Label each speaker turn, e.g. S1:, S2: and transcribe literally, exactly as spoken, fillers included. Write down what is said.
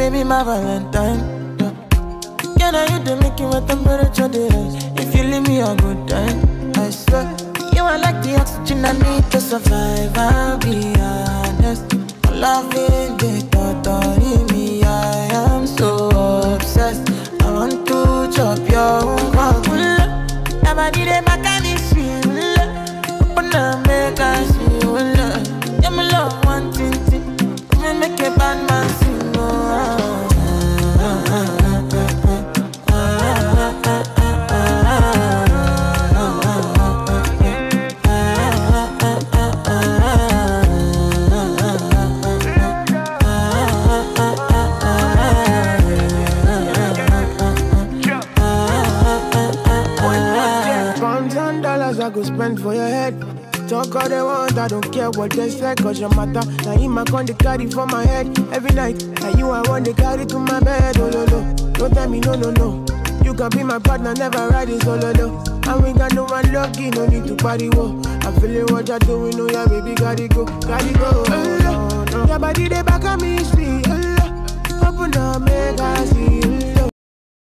S1: be my Valentine. Yeah. Can I you to make you a temperature rise? If you leave me a good time, I swear. You are like the oxygen I need to survive. I'll be honest. Loving the thought of me, I am so obsessed. I want to chop your own. Nobody they make me feel. Open up, make us feel. Yeah, my love one thing, me make a bad man sing.
S2: I go spend for your head. Talk all they want, I don't care what they say, cause your matter. Now him I con they carry for my head every night. And you I want they carry to my bed, oh no no. Don't tell me no no no. You can be my partner, never ride it solo though. And we got no one lucky, no need to party whoa. I'm feeling what you're doing, oh yeah baby, gotta go, gotta go. Oh, no. Your body they back on me, see. Oh, open up, make I see.